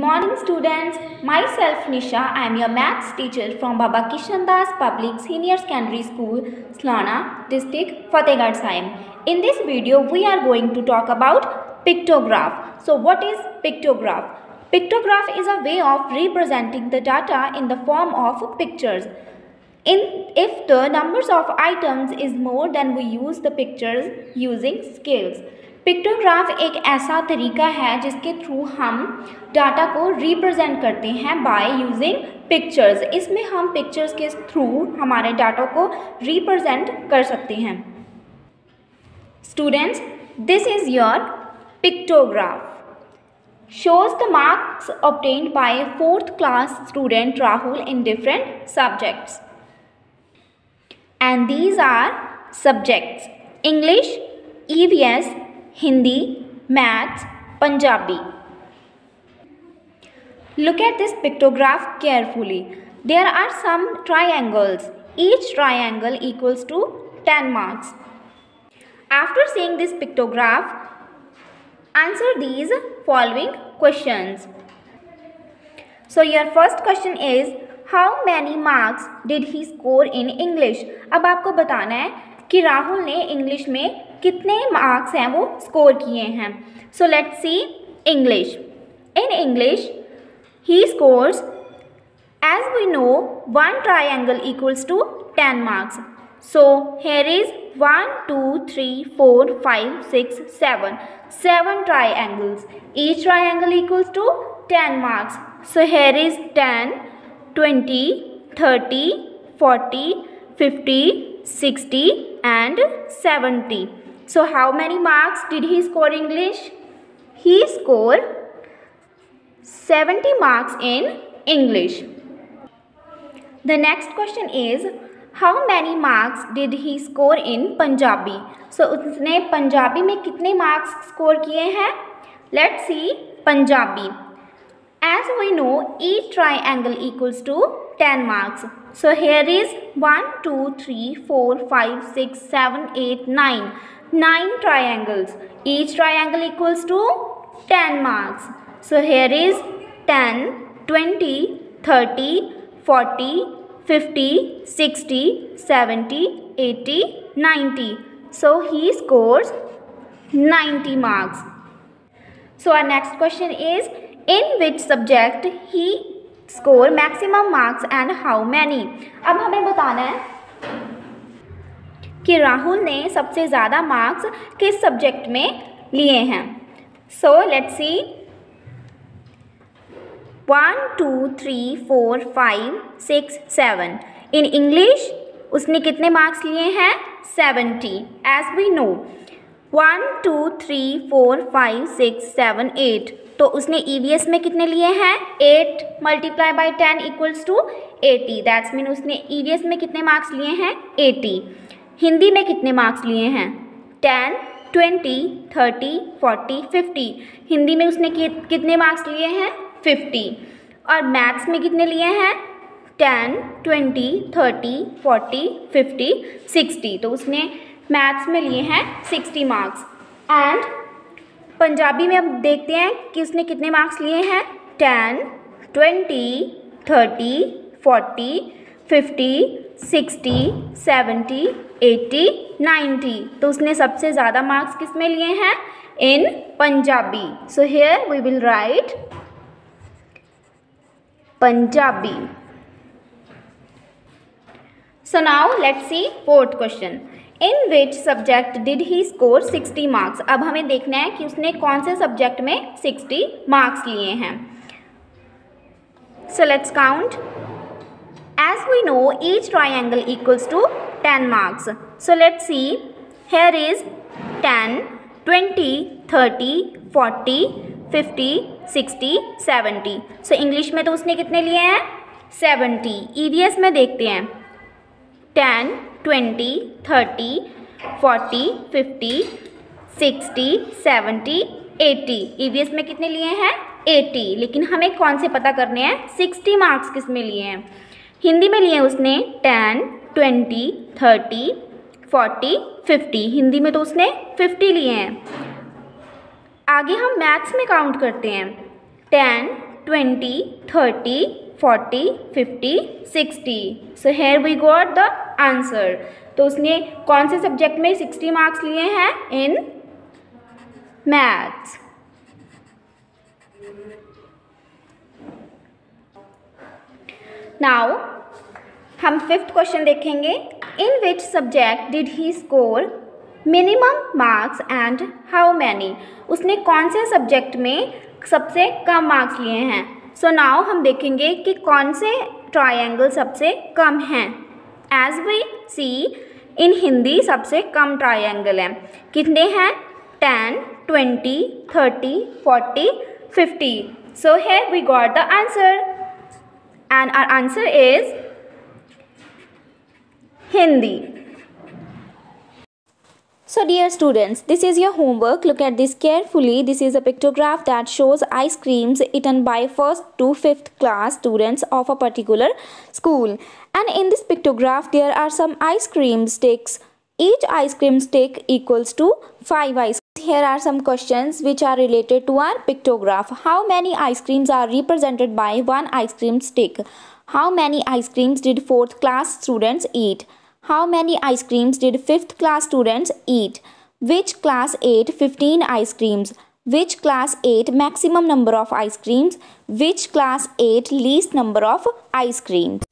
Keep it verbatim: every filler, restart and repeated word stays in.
morning students, myself Nisha, I am your maths teacher from Baba Kishan Das Public Senior Secondary School, Slana, District, Fatehgarh Sahib. In this video, we are going to talk about pictograph. So what is pictograph? Pictograph is a way of representing the data in the form of pictures. In if the numbers of items is more, then we use the pictures using scales. Pictograph एक ऐसा तरीका है जिसके through हम data को represent करते हैं by using pictures. इसमें हम पिक्चर्स के थ्रू हमारे डाटा को रिप्रेजेंट कर सकते हैं. Students, this is your pictograph. shows the marks obtained by fourth class student Rahul in different subjects. And these are subjects: English, E V S, Hindi, Maths, Punjabi. Look at this pictograph carefully. There are some triangles. Each triangle equals to ten marks. After seeing this pictograph, answer these following questions. So your first question is, how many marks did he score in English? अब आपको बताना है कि राहुल ने English में कितने marks हैं वो स्कोर किए हैं. So let's see English. In English he scores, as we know, one triangle equals to ten marks. So here is one two three four five six seven seven triangles. Each triangle equals to ten marks. So here is ten, twenty, thirty, forty, fifty, sixty and seventy. So how many marks did he score in English? He scored seventy marks in English. The next question is, how many marks did he score in Punjabi? So उसने पंजाबी में कितने marks score किए हैं? Let's see Punjabi. As we know, each triangle equals to ten marks. So here is one, two, three, four, five, six, seven, eight, nine. nine triangles. Each triangle equals to ten marks. So here is ten, twenty, thirty, forty, fifty, sixty, seventy, eighty, ninety. So he scores ninety marks. So our next question is, in which subject he score maximum marks and how many? अब हमें बताना है कि राहुल ने सबसे ज़्यादा marks किस subject में लिए हैं. So let's see. One, two, three, four, five, six, seven. In English उसने कितने मार्क्स लिए हैं? Seventy. As we know, one, two, three, four, five, six, seven, eight. तो उसने ई वी एस में कितने लिए हैं? Eight multiply by ten equals to eighty. That's mean उसने ई वी एस में कितने मार्क्स लिए हैं? एटी. हिंदी में कितने मार्क्स लिए हैं? Ten, twenty, thirty, forty, fifty. Hindi में उसने कि, कितने मार्क्स लिए हैं? फिफ्टी. और मैथ्स में कितने लिए हैं? Ten, twenty, thirty, forty, fifty, sixty. तो उसने मैथ्स में लिए हैं सिक्सटी मार्क्स. एंड पंजाबी में अब देखते हैं कि उसने कितने मार्क्स लिए हैं? Ten, twenty, thirty, forty, fifty, sixty, seventy, eighty, ninety. तो उसने सबसे ज़्यादा मार्क्स किस में लिए हैं? In Punjabi. So here we will write Punjabi. So now let's see fourth question. In which subject did he score sixty marks? अब हमें देखना है कि उसने कौन से सब्जेक्ट में सिक्सटी मार्क्स लिए हैं. So let's count. As we know, each triangle equals to ten marks. So let's see. Here is ten, twenty, thirty, forty, fifty, sixty, seventy. So English में तो उसने कितने लिए हैं? सेवेंटी. ई वी एस में देखते हैं. Ten, twenty, thirty, forty, fifty, sixty, seventy, eighty. E V S में कितने लिए हैं? एटी. लेकिन हमें कौन से पता करने हैं? सिक्सटी मार्क्स किस में लिए हैं? हिंदी में लिए उसने ten, twenty, thirty, forty, fifty. Hindi में तो उसने फिफ्टी लिए हैं. आगे हम मैथ्स में काउंट करते हैं. Ten, twenty, thirty, forty, fifty, sixty. So here we got the answer. तो उसने कौन से सब्जेक्ट में sixty मार्क्स लिए हैं? In maths. नाउ हम फिफ्थ क्वेश्चन देखेंगे. In which subject did he score minimum marks and how many? उसने कौन से सब्जेक्ट में सबसे कम मार्क्स लिए हैं? सो so नाउ हम देखेंगे कि कौन से ट्रायंगल सबसे कम हैं. As we see in Hindi सबसे कम ट्रायंगल हैं. कितने हैं? Ten, twenty, thirty, forty, fifty. So here we got the answer and our answer is Hindi. So dear students, this is your homework. Look at this carefully. This is a pictograph that shows ice creams eaten by first to fifth class students of a particular school. And in this pictograph, there are some ice cream sticks. Each ice cream stick equals to five ice creams. Here are some questions which are related to our pictograph. How many ice creams are represented by one ice cream stick? How many ice creams did fourth class students eat? How many ice creams did fifth class students eat? Which class ate fifteen ice creams? Which class ate maximum number of ice creams? Which class ate least number of ice creams?